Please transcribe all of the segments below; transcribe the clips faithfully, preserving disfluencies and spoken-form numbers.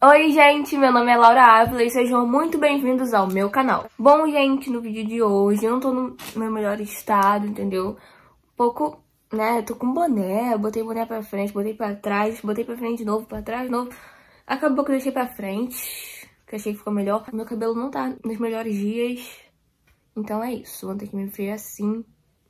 Oi gente, meu nome é Laura Ávila e sejam muito bem-vindos ao meu canal. Bom gente, no vídeo de hoje eu não tô no meu melhor estado, entendeu? Um pouco, né, eu tô com boné, eu botei boné pra frente, botei pra trás, botei pra frente de novo, pra trás de novo. Acabou que eu deixei pra frente, que achei que ficou melhor. Meu cabelo não tá nos melhores dias, então é isso, vou ter que me ver assim.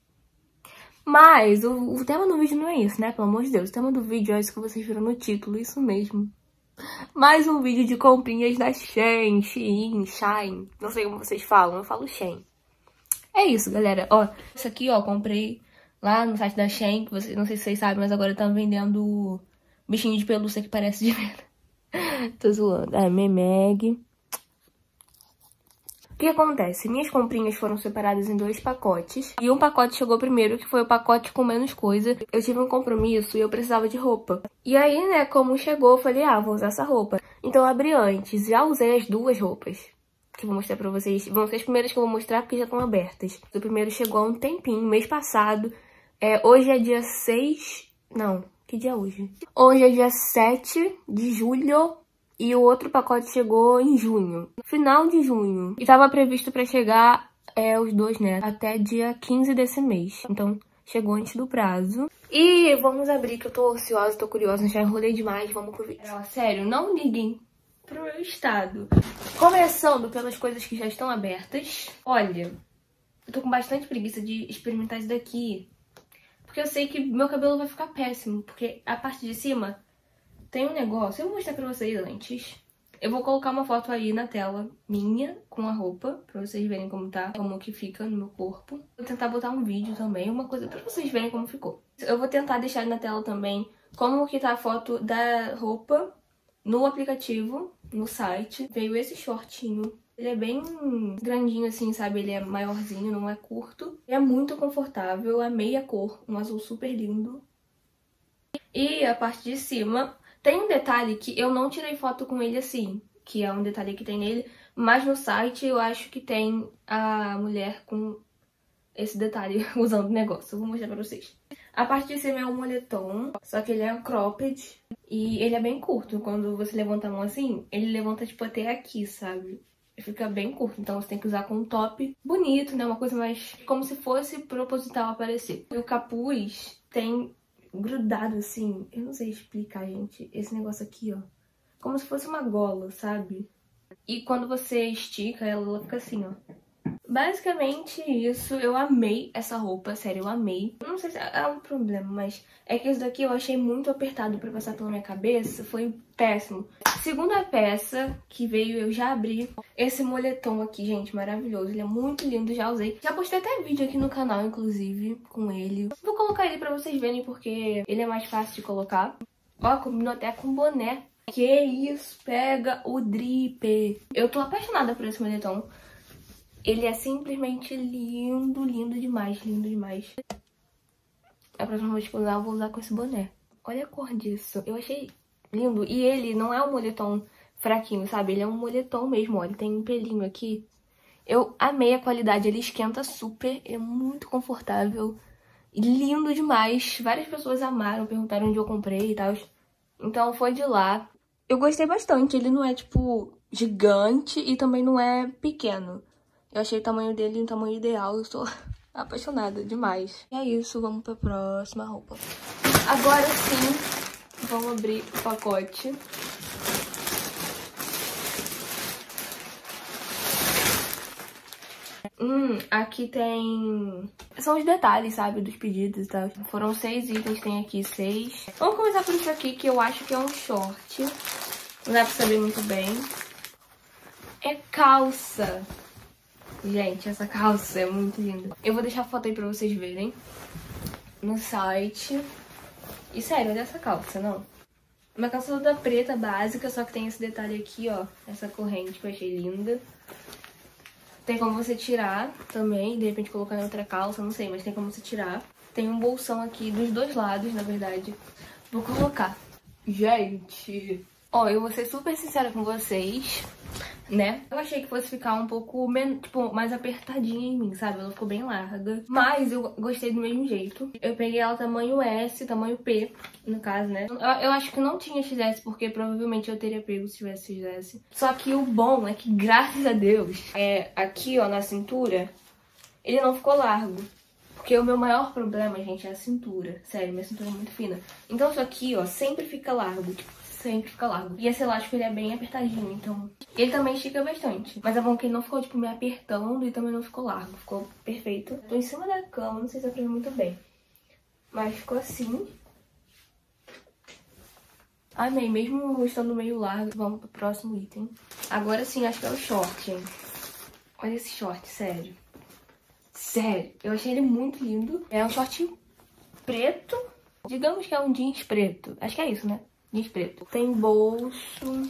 Mas o, o tema do vídeo não é isso, né, pelo amor de Deus. O tema do vídeo é isso que vocês viram no título, isso mesmo. Mais um vídeo de comprinhas da Shein, Shein, Shine, não sei como vocês falam, eu falo Shein. É isso, galera, ó, isso aqui, ó, comprei lá no site da Shein, que vocês, não sei se vocês sabem, mas agora estão vendendo bichinho de pelúcia que parece de verdade. Tô zoando, é, Memeg. O que acontece? Minhas comprinhas foram separadas em dois pacotes. E um pacote chegou primeiro, que foi o pacote com menos coisa. Eu tive um compromisso e eu precisava de roupa. E aí, né, como chegou, eu falei, ah, vou usar essa roupa. Então eu abri antes, já usei as duas roupas. Que eu vou mostrar pra vocês. Vão ser as primeiras que eu vou mostrar porque já estão abertas. O primeiro chegou há um tempinho, mês passado. É, hoje é dia seis... Não, que dia é hoje? Hoje é dia sete de julho. E o outro pacote chegou em junho, final de junho. E tava previsto pra chegar, é, os dois, né, até dia quinze desse mês. Então, chegou antes do prazo. E vamos abrir, que eu tô ansiosa, tô curiosa, já enrolei demais, vamos pro vídeo. Sério, não liguem pro meu estado. Começando pelas coisas que já estão abertas. Olha, eu tô com bastante preguiça de experimentar isso daqui. Porque eu sei que meu cabelo vai ficar péssimo, porque a parte de cima... Tem um negócio, eu vou mostrar pra vocês antes. Eu vou colocar uma foto aí na tela minha, com a roupa, pra vocês verem como tá, como que fica no meu corpo. Vou tentar botar um vídeo também, uma coisa pra vocês verem como ficou. Eu vou tentar deixar na tela também como que tá a foto da roupa no aplicativo, no site. Veio esse shortinho. Ele é bem grandinho assim, sabe? Ele é maiorzinho, não é curto. É muito confortável, amei a cor, um azul super lindo. E a parte de cima... Tem um detalhe que eu não tirei foto com ele assim, que é um detalhe que tem nele, mas no site eu acho que tem a mulher com esse detalhe usando o negócio. Eu vou mostrar pra vocês. A parte de cima é um moletom, só que ele é um cropped e ele é bem curto. Quando você levanta a mão assim, ele levanta tipo até aqui, sabe? Fica bem curto, então você tem que usar com um top bonito, né? Uma coisa mais como se fosse proposital aparecer. E o capuz tem... grudado assim, eu não sei explicar, gente, esse negócio aqui, ó, como se fosse uma gola, sabe? E quando você estica ela, ela fica assim, ó. Basicamente isso, eu amei essa roupa, sério, eu amei. Não sei se é um problema, mas é que isso daqui eu achei muito apertado pra passar pela minha cabeça, foi péssimo. Segunda peça que veio, eu já abri esse moletom aqui, gente, maravilhoso. Ele é muito lindo, já usei. Já postei até vídeo aqui no canal, inclusive, com ele. Vou colocar ele pra vocês verem, porque ele é mais fácil de colocar. Ó, combinou até com boné. Que isso, pega o drip. Eu tô apaixonada por esse moletom. Ele é simplesmente lindo, lindo demais, lindo demais. A próxima vez que eu usar, eu vou usar com esse boné. Olha a cor disso, eu achei lindo. E ele não é um moletom fraquinho, sabe? Ele é um moletom mesmo, ó. Ele tem um pelinho aqui. Eu amei a qualidade, ele esquenta super, é muito confortável. Lindo demais. Várias pessoas amaram, perguntaram onde eu comprei e tal. Então foi de lá. Eu gostei bastante, ele não é, tipo, gigante e também não é pequeno. Eu achei o tamanho dele um tamanho ideal, eu sou apaixonada demais. E é isso, vamos pra próxima roupa. Agora sim, vamos abrir o pacote. Hum, aqui tem... São os detalhes, sabe, dos pedidos e tal. Foram seis itens, tem aqui seis. Vamos começar por isso aqui, que eu acho que é um short. Não dá pra saber muito bem. É calça. Gente, essa calça é muito linda. Eu vou deixar a foto aí pra vocês verem no site. E sério, olha essa calça, não? Uma calça toda preta, básica, só que tem esse detalhe aqui, ó. Essa corrente que eu achei linda. Tem como você tirar também, de repente colocar em outra calça, não sei, mas tem como você tirar. Tem um bolsão aqui dos dois lados, na verdade. Vou colocar. Gente... Ó, eu vou ser super sincera com vocês. né? Eu achei que fosse ficar um pouco, tipo, mais apertadinha em mim, sabe? Ela ficou bem larga. Mas eu gostei do mesmo jeito. Eu peguei ela tamanho S, tamanho P, no caso, né? Eu, eu acho que não tinha X S, porque provavelmente eu teria pego se tivesse X S. Só que o bom é que, graças a Deus, é aqui, ó, na cintura, ele não ficou largo. Porque o meu maior problema, gente, é a cintura. Sério, minha cintura é muito fina. Então isso aqui, ó, sempre fica largo. Tipo, sempre fica largo. E esse elástico, ele é bem apertadinho, então... Ele também estica bastante. Mas é bom que ele não ficou, tipo, me apertando e também não ficou largo. Ficou perfeito. Tô em cima da cama, não sei se dá pra ver muito bem. Mas ficou assim. Amei, mesmo estando meio largo. Vamos pro próximo item. Agora sim, acho que é o short, hein. Olha esse short, sério. Sério, eu achei ele muito lindo. É um short preto. Digamos que é um jeans preto. Acho que é isso, né? Jeans preto. Tem bolso.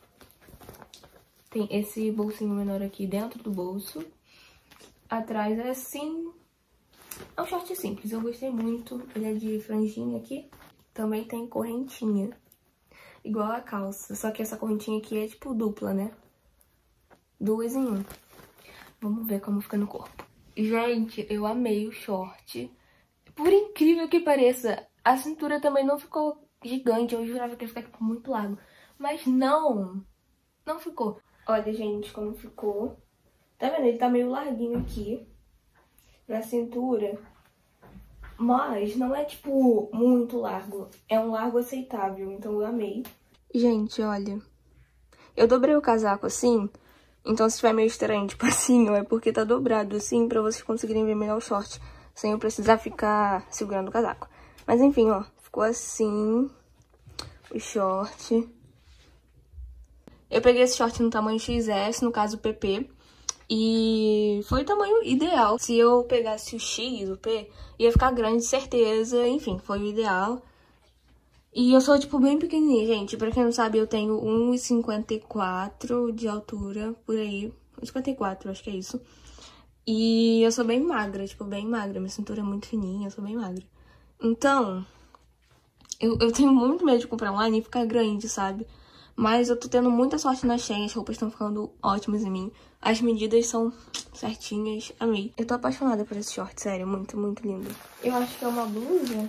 Tem esse bolsinho menor aqui dentro do bolso. Atrás é assim. É um short simples, eu gostei muito. Ele é de franjinha aqui. Também tem correntinha. Igual a calça. Só que essa correntinha aqui é tipo dupla, né? Duas em um. Vamos ver como fica no corpo. Gente, eu amei o short. Por incrível que pareça, a cintura também não ficou gigante. Eu jurava que ia ficar tipo, muito largo. Mas não. Não ficou. Olha, gente, como ficou. Tá vendo? Ele tá meio larguinho aqui. Na cintura. Mas não é, tipo, muito largo. É um largo aceitável. Então eu amei. Gente, olha. Eu dobrei o casaco assim. Então se estiver meio estranho, tipo assim, ó, é porque tá dobrado assim, pra vocês conseguirem ver melhor o short, sem eu precisar ficar segurando o casaco. Mas enfim, ó, ficou assim, o short. Eu peguei esse short no tamanho X S, no caso P P, e foi o tamanho ideal. Se eu pegasse o X, o P, ia ficar grande, certeza, enfim, foi o ideal. E eu sou, tipo, bem pequenininha, gente. Pra quem não sabe, eu tenho um e cinquenta e quatro de altura, por aí. um e cinquenta e quatro, acho que é isso. E eu sou bem magra, tipo, bem magra. Minha cintura é muito fininha, eu sou bem magra. Então, eu, eu tenho muito medo de comprar online e ficar grande, sabe? Mas eu tô tendo muita sorte na Shein, as roupas estão ficando ótimas em mim. As medidas são certinhas, amei. Eu tô apaixonada por esse short, sério, muito, muito lindo. Eu acho que é uma blusa...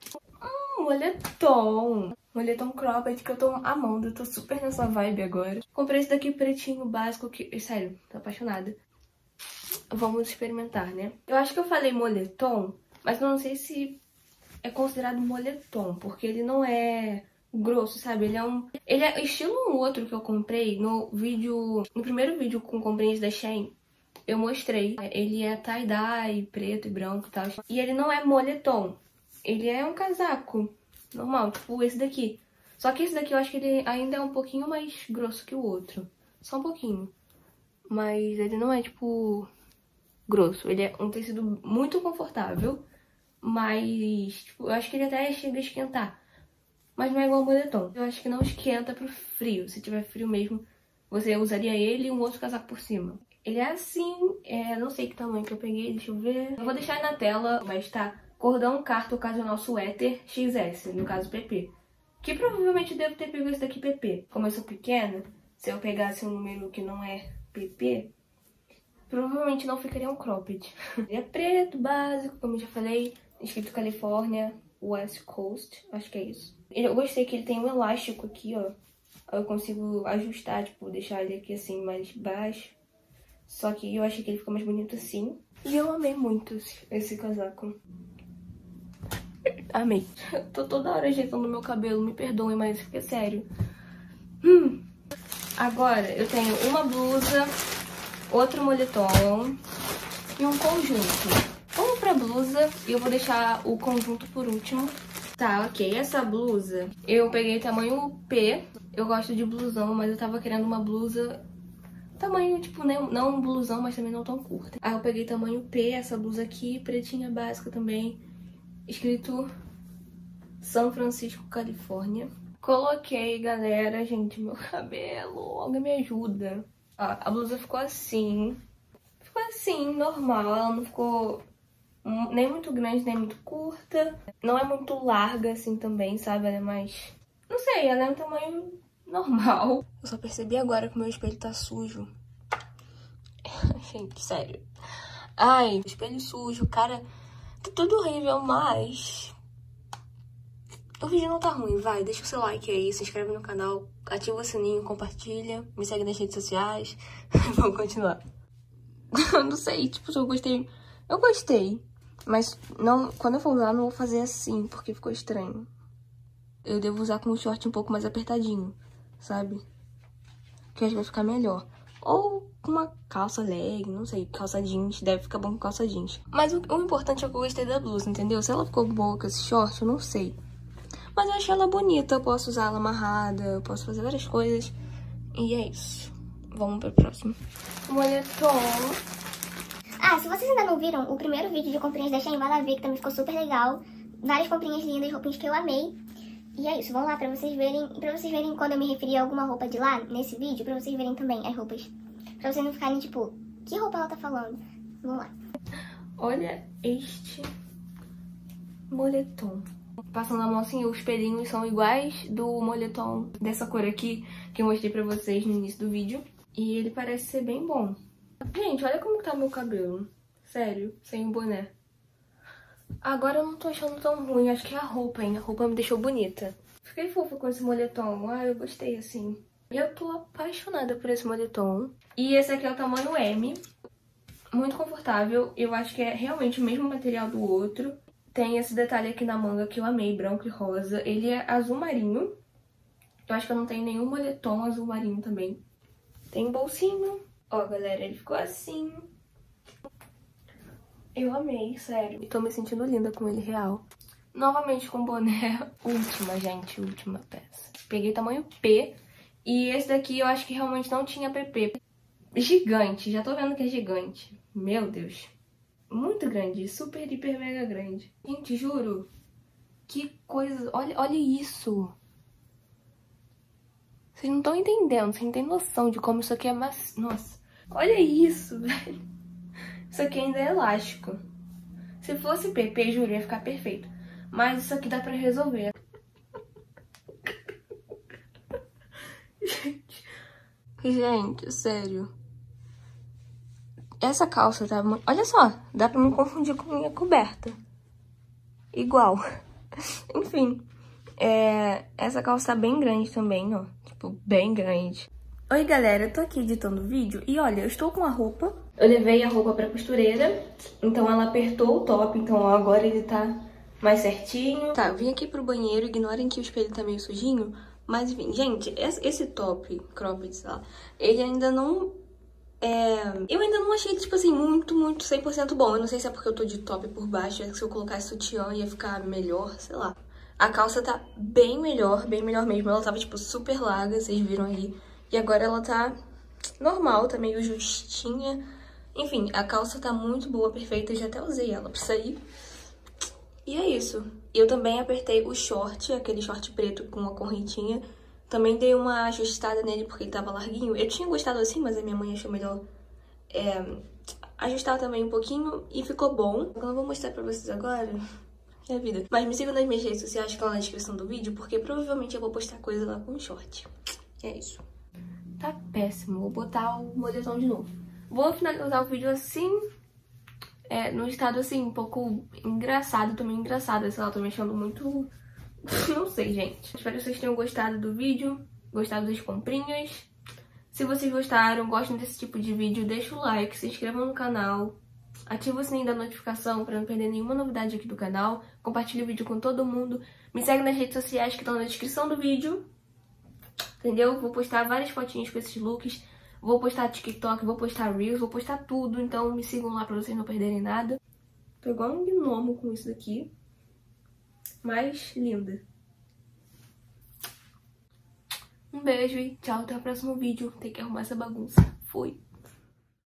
Moletom. Moletom cropped que eu tô amando. Eu tô super nessa vibe agora. Comprei esse daqui pretinho básico que... Sério, tô apaixonada. Vamos experimentar, né? Eu acho que eu falei moletom, mas eu não sei se é considerado moletom, porque ele não é grosso, sabe? Ele é um... Ele é estilo um outro que eu comprei no vídeo... No primeiro vídeo com comprinhas da Shein, eu mostrei. Ele é tie-dye, preto e branco e tal. E ele não é moletom. Ele é um casaco normal, tipo esse daqui. Só que esse daqui eu acho que ele ainda é um pouquinho mais grosso que o outro. Só um pouquinho. Mas ele não é, tipo, grosso. Ele é um tecido muito confortável. Mas, tipo, eu acho que ele até chega a esquentar. Mas não é igual ao moletom. Eu acho que não esquenta pro frio. Se tiver frio mesmo, você usaria ele e um outro casaco por cima. Ele é assim, é, não sei que tamanho que eu peguei, deixa eu ver. Eu vou deixar aí na tela, vai estar... Cordão Carta Ocasional Suéter X S, no caso P P. Que provavelmente devo ter pego esse daqui P P. Como eu sou pequena, se eu pegasse um número que não é P P, provavelmente não ficaria um cropped. Ele é preto, básico, como eu já falei, escrito California West Coast, acho que é isso. Eu gostei que ele tem um elástico aqui, ó. Eu consigo ajustar, tipo, deixar ele aqui assim mais baixo. Só que eu achei que ele ficou mais bonito assim. E eu amei muito esse casaco. Amei. Eu tô toda hora ajeitando meu cabelo, me perdoem, mas é sério. Hum. Agora eu tenho uma blusa, outro moletom e um conjunto. Vamos pra blusa e eu vou deixar o conjunto por último. Tá, ok. Essa blusa eu peguei tamanho P. Eu gosto de blusão, mas eu tava querendo uma blusa... Tamanho, tipo, não um blusão, mas também não tão curta. Aí eu peguei tamanho P, essa blusa aqui, pretinha básica também. Escrito São Francisco, Califórnia. Coloquei, galera, gente, meu cabelo. Alguém me ajuda. Ó, a blusa ficou assim. Ficou assim, normal. Ela não ficou nem muito grande, nem muito curta. Não é muito larga assim também, sabe? Ela é mais... Não sei, ela é um tamanho normal. Eu só percebi agora que o meu espelho tá sujo. Gente, sério. Ai, espelho sujo, cara, tá tudo horrível, mas o vídeo não tá ruim, vai, deixa o seu like aí, se inscreve no canal, ativa o sininho, compartilha, me segue nas redes sociais. Vamos continuar. Eu não sei, tipo, se eu gostei, eu gostei, mas não, quando eu for usar, não vou fazer assim, porque ficou estranho. Eu devo usar com o short um pouco mais apertadinho, sabe? Que acho que vai ficar melhor. Ou com uma calça leg, não sei, calça jeans, deve ficar bom com calça jeans. Mas o, o importante é que eu gostei da blusa, entendeu? Se ela ficou boa com esse short, eu não sei. Mas eu achei ela bonita, eu posso usar ela amarrada, eu posso fazer várias coisas. E é isso. Vamos pro próximo. Moletom. Ah, se vocês ainda não viram o primeiro vídeo de comprinhas da Shein, vai lá ver, que também ficou super legal. Várias comprinhas lindas, roupinhas que eu amei. E é isso, vamos lá pra vocês verem, pra vocês verem quando eu me referi a alguma roupa de lá, nesse vídeo, pra vocês verem também as roupas. Pra vocês não ficarem tipo, que roupa ela tá falando? Vamos lá. Olha este moletom. Passando a mão assim, os pelinhos são iguais do moletom dessa cor aqui, que eu mostrei pra vocês no início do vídeo. E ele parece ser bem bom. Gente, olha como tá meu cabelo. Sério, sem o boné. Agora eu não tô achando tão ruim, acho que é a roupa, hein? A roupa me deixou bonita. Fiquei fofa com esse moletom, ah, eu gostei, assim. Eu tô apaixonada por esse moletom. E esse aqui é o tamanho M. Muito confortável, eu acho que é realmente o mesmo material do outro. Tem esse detalhe aqui na manga que eu amei, branco e rosa. Ele é azul marinho. Eu acho que eu não tenho nenhum moletom azul marinho também. Tem um bolsinho. Ó, galera, ele ficou assim. Eu amei, sério. E tô me sentindo linda com ele real. Novamente com boné. Última, gente, última peça. Peguei tamanho P. E esse daqui eu acho que realmente não tinha P P. Gigante, já tô vendo que é gigante. Meu Deus. Muito grande, super, hiper, mega grande. Gente, juro. Que coisa... Olha, olha isso. Vocês não estão entendendo, vocês não têm noção de como isso aqui é macio. Nossa, olha isso, velho. Isso aqui ainda é elástico. Se fosse P P, juro, ia ficar perfeito. Mas isso aqui dá pra resolver. Gente, gente, sério. Essa calça tá... Olha só, dá pra me confundir com minha coberta. Igual. Enfim, é... essa calça tá bem grande também, ó. Tipo, bem grande. Oi, galera, eu tô aqui editando o vídeo e olha, eu estou com a roupa. Eu levei a roupa pra costureira, então ela apertou o top, então agora ele tá mais certinho. Tá, eu vim aqui pro banheiro, ignorem que o espelho tá meio sujinho, mas enfim, gente, esse top, cropped, sei lá, ele ainda não... É... Eu ainda não achei, tipo assim, muito, muito cem por cento bom. Eu não sei se é porque eu tô de top por baixo, se eu colocasse sutiã ia ficar melhor, sei lá. A calça tá bem melhor, bem melhor mesmo. Ela tava, tipo, super larga, vocês viram aí. E agora ela tá normal, tá meio justinha. Enfim, a calça tá muito boa, perfeita. Eu já até usei ela pra sair. E é isso. Eu também apertei o short, aquele short preto com uma correntinha. Também dei uma ajustada nele porque ele tava larguinho. Eu tinha gostado assim, mas a minha mãe achou melhor é, ajustar também um pouquinho e ficou bom. Eu não vou mostrar pra vocês agora, que é a vida. Mas me sigam nas minhas redes sociais que estão na descrição do vídeo, porque provavelmente eu vou postar coisa lá com short. É isso. Tá péssimo. Vou botar o moletom de novo. Vou finalizar o vídeo assim, é, num estado assim, um pouco engraçado. Tô meio engraçada, sei lá, tô me achando muito... Não sei, gente. Espero que vocês tenham gostado do vídeo, gostado das comprinhas. Se vocês gostaram, gostam desse tipo de vídeo, deixa o like, se inscrevam no canal, ativa o sininho da notificação para não perder nenhuma novidade aqui do canal, compartilhe o vídeo com todo mundo, me segue nas redes sociais que estão na descrição do vídeo, entendeu? Vou postar várias fotinhas com esses looks, vou postar TikTok, vou postar Reels, vou postar tudo, então me sigam lá para vocês não perderem nada. Tô igual um gnomo com isso daqui. Mais linda. Um beijo e tchau, até o próximo vídeo. Tem que arrumar essa bagunça. Fui.